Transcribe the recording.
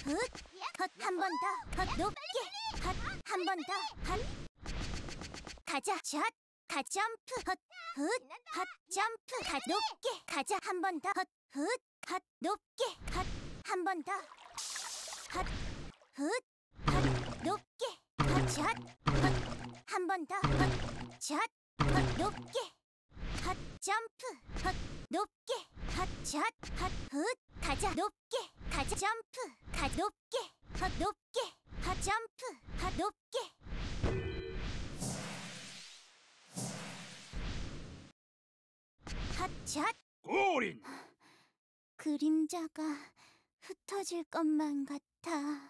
훗, 헛, 한 번 더, 헛, 높게, 헛, 한 번 더, 헛, 가자, 샷, 가, 점프, 헛, 훗, 헛, 점프, 가, 높게, 가자, 한 번 더, 헛, 훗, 헛, 높게, 헛, 한 번 더, 헛, 훗, 헛, 높게, 헛, 샷, 헛, 한 번 더, 헛, 샷, 헛, 높게, 헛, 점프, 헛, 높게, 헛, 샷, 헛, 훗, 가자, 높게, 가자, 점프, 가, 높게, 헛, 높게, 헛, 점프, 헛, 높게. 헛, 샷. 골인! 그림자가 흩어질 것만 같아.